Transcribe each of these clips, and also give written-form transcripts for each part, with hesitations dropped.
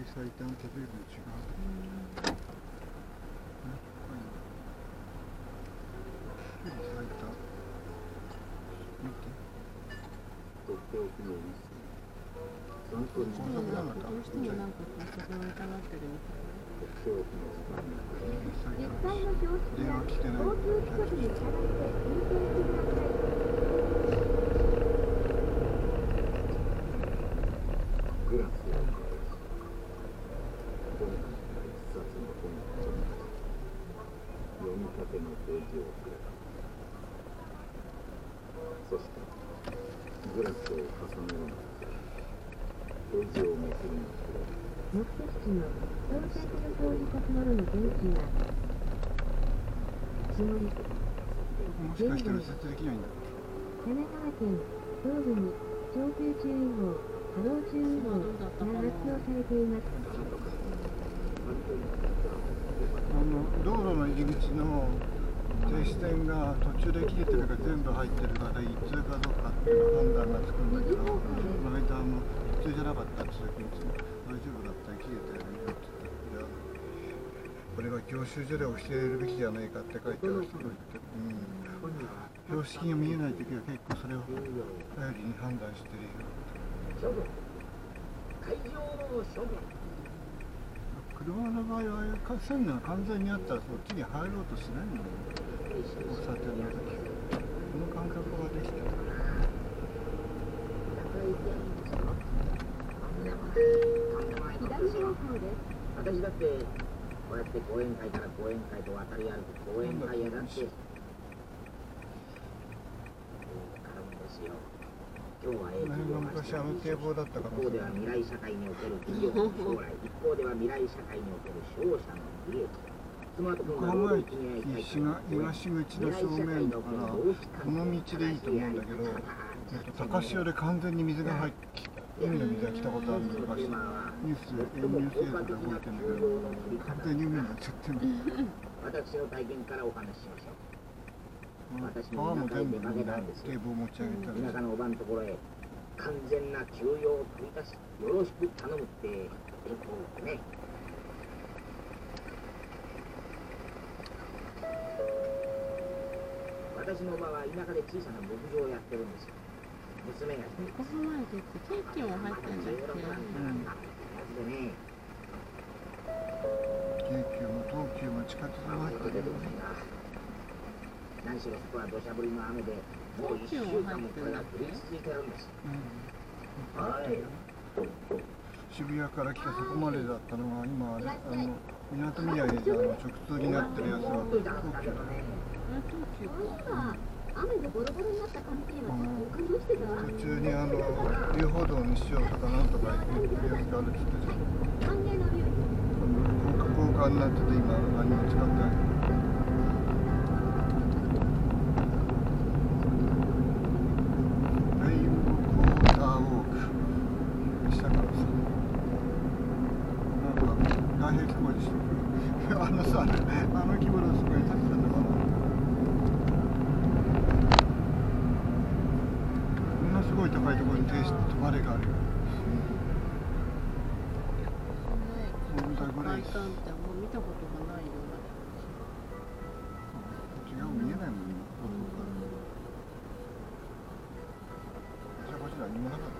最短手随分違う。最短見てとっておきのウイスキー参考に高速なのかどうしてもなんか高速を疑ってるみたいな。 とっておきのスパン実際の標識や交通規則に従って運転してください。 グラスを返し本から一冊の本を取り出し読みかけのページをくれた。そしてグラスを重ねるのページをめくるの目的地の到着の表示先までの電気が下りもしかして右折できないんだ。 神奈川県東部に強風注意報、波浪注意報が発表されています。 道路の入り口の停止線が途中で切れてるか全部入ってるから一通かどうかっていう判断がつくんだけど、この間普通じゃなかったって時に大丈夫だったら切れてるよって言って、いやこれは教習所で教えるべきじゃないかって書いてある人がいて、標識が見えない時は結構それを頼りに判断してるよ。 会場の処分。 車の場合は線が完全にあったらそっちに入ろうとしないのよ。交差点の時この感覚ができてる。 左方向です。 私だってこうやって講演会から講演会と渡り歩く講演会やだって絡むんですよ。今日はこの辺が昔堤防だったから、 一方では未来社会における企業の将来、一方では未来社会における商社の利益。スマートフォンが労働組合会社の東口の正面だからこの道でいいと思うんだけど、高潮で完全に水が入ってきた。海の水が来たことあるの昔ニュース映像で覚えてるんだけど、完全に海になっちゃってるの。 私の体験からお話ししましょう。 川も全部みんな堤防持ち上げたり田舎のおばんところへ完全な休養を取り出しよろしく頼むって電報をね。私のおばは田舎で小さな牧場をやってるんですよ。娘が横浜駅って東急も入ってんだっけ？ ね、 京急も東急も地下鉄も入ってる。 何しろそこは土砂降りの雨でもう1週間もこれが降り続いてるんです。 渋谷から来てそこまでだったのが今みなとみらいで直通になってるやつは東急だね。 雨でボロボロになった関係は感動してた。 途中に遊歩道にしようとかなんとか言ってるやつがあるって言ってた。 歓迎のビュー。 高架になってて今何も使ってない。レインボークォーターウォークしたからさ、なんか外壁工事してる。さ、規模のすごい建てたのかな。こんなすごい高いところに停止があるよ。 外観ってあんま見たことがないような。 違う見えないもんね。こちらにもなかった。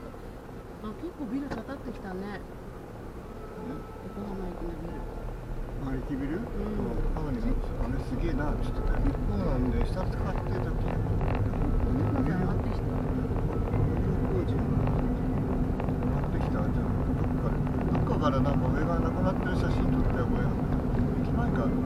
あ、結構ビル建たってきたね。横浜駅のビル。 駅ビル？母にもあれすげえなって言ってたよ。日本なんで下使ってたっけ？ 上がってきた。 工事上がってきたじゃん。どっかからなんか上がなくなってる写真撮ってよ、これ。駅前からどっかな。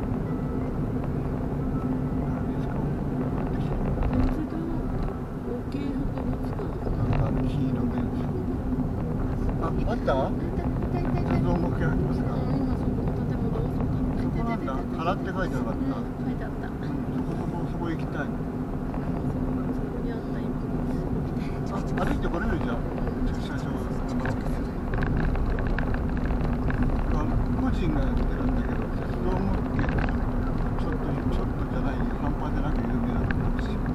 何ですか？上がってきた。 鉄道模型博物館。 なんか黄色ベンチ。あった？鉄道模型博物館。そこなんだ。払って書いてなかった。 書いてあった。 そこ行きたい。 そこにあった今。 歩いてこれるじゃん。駐車場個人がやってるんだけど、鉄道模型ちょっとじゃない、半端じゃなく有名なのかもしれない。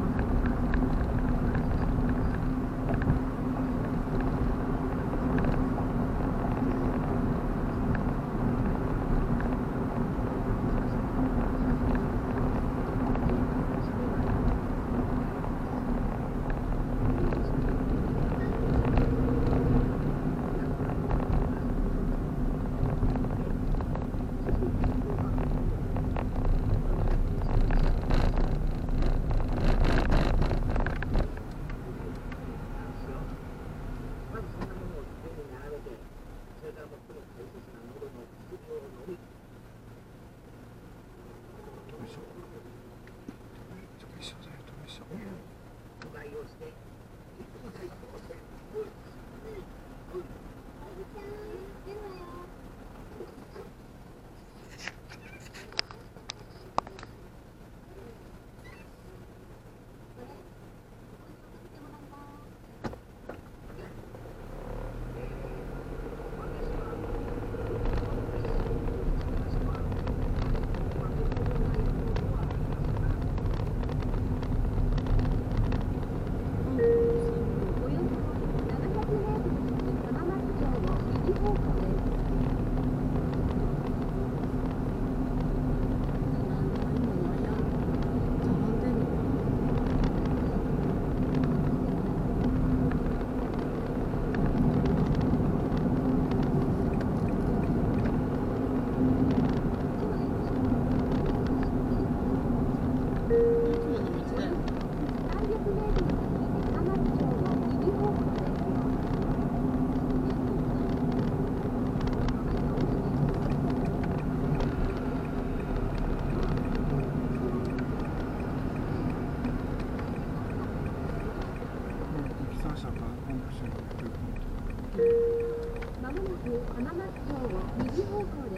右方向です。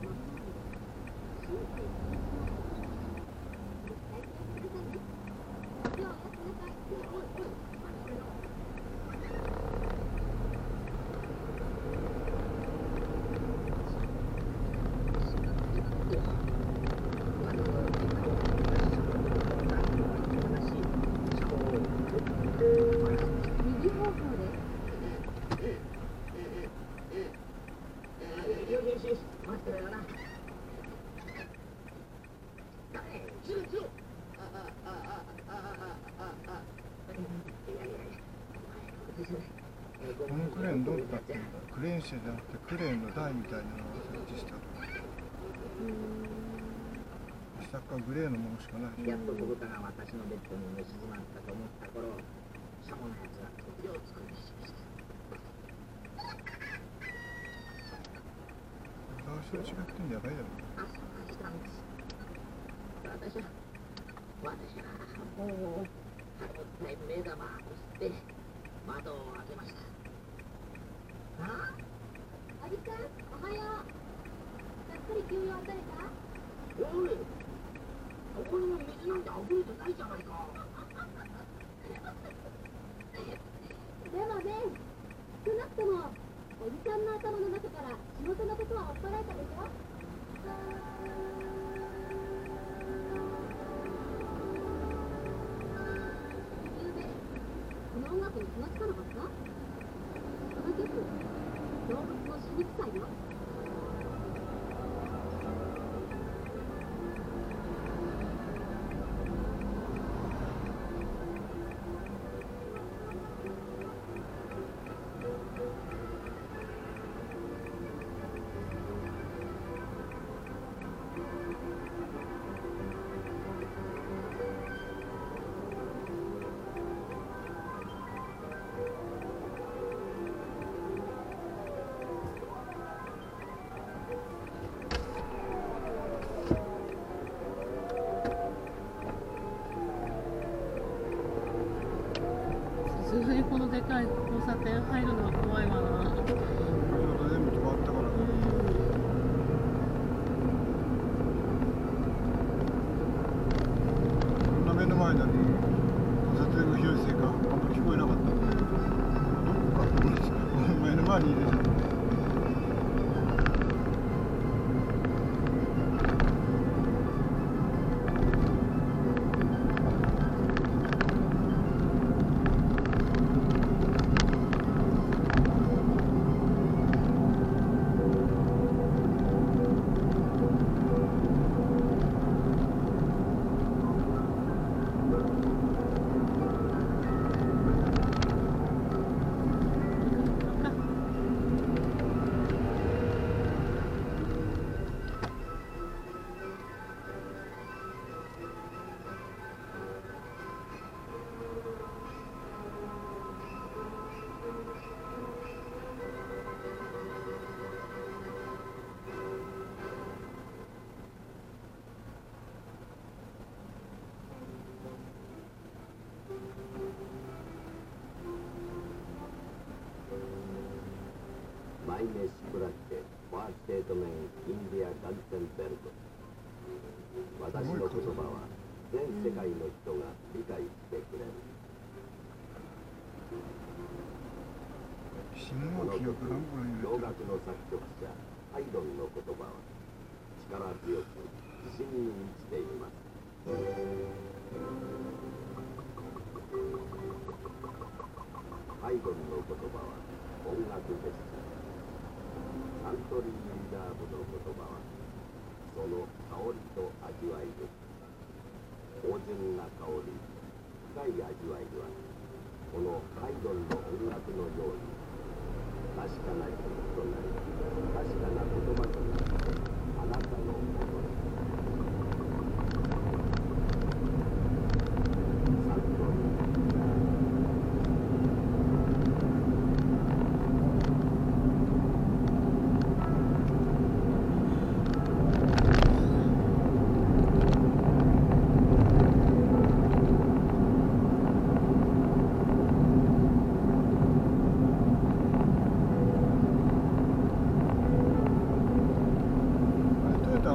このクレーンどうだったんだ。クレーン車じゃなくてクレーンの台みたいなのを設置した下からグレーのものしかない。 やっと小豚が私のベッドに寝静まったと思った頃、シャモのやつが扉を作り出しました。 場所違ってんじゃないだろう。 あ、そうしたんです。私はもう歯ごたえ目玉を吸って窓を開けました。あ？ おじさん、おはよう。やっぱり急用された？ おい、ここにも水なんて溢れてないじゃないか。 でもね、少なくともおじさんの頭の中から仕事のことは追っ払えたでしょ。ゆうべ、この音楽に気がつかなかった？この曲、動物の死に臭いよ。 さすがにこのでかい交差点入るのは怖いわな。 ちょうど全部止まったから。こんな目の前なのに交差点が広いせいかあんまり聞こえなかったんで、どこかと思って目の前にいるじゃん。 マイネスプラッテファーステートメンインディアガンセンベルト。私の言葉は全世界の人が理解してくれる。 死ぬの記憶何本洋楽の作曲者ハイドンの言葉は力強く自信に満ちています。ハイドンの言葉は音楽でした。サントリー・リザーブの言葉はその香りと味わいです。芳醇な香り、深い味わいはこのハイドンの音楽のように確かな曲となり、確かな言葉となってあなたのものです。サントリー・リザーブ。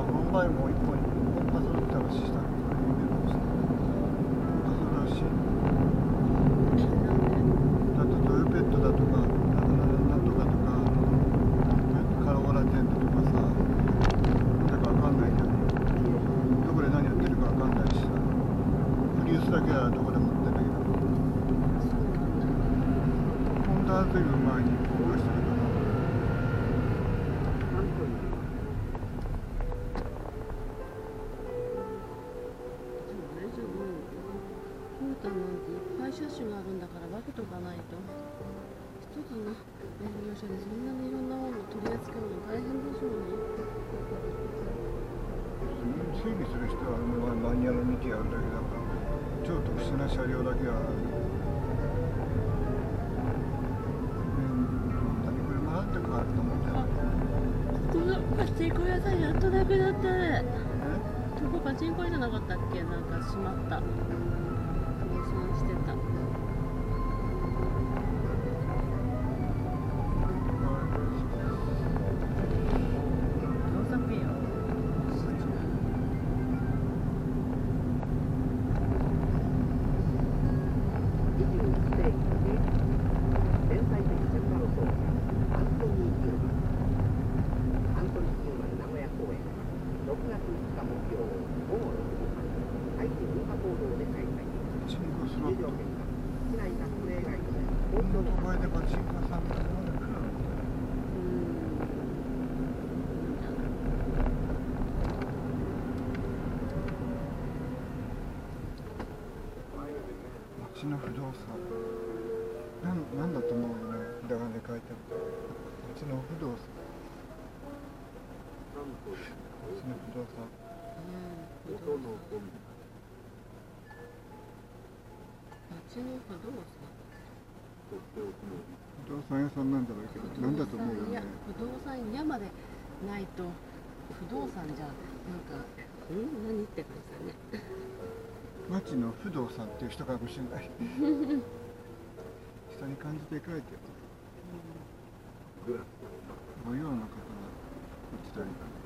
本場もう一本パソルって話したのそれ有名かもしれないパソルらしいだとトヨペットだとかなんとかとかカローラテントとかさなんだかわかんないけどどこで何やってるかわかんないしさプリウスだけはどこでも売ってんだけどホンダは随分前に公開してるから車種があるんだから分けとかないと一つの営業所でそんなにいろんなものを取り扱うの大変でしょうね。 整備する人はマニュアル見てやるだけだから超特殊な車両だけは何車なんて変わると思うんだよこのパチンコ屋さんやっとなくなったね。 えここパチンコ屋じゃなかったっけ？なんか閉まった。計算してた。 町の不動産なんだと思うよねひらがなで書いてある町の不動産町の不動産町の不動産不動産屋さんなんだろうけどなんだと思うよね不動産屋までないと不動産じゃなんか何って感じだね。 町の不動産っていう人かもしれない下に漢字で書いてる御用の方が売ってたり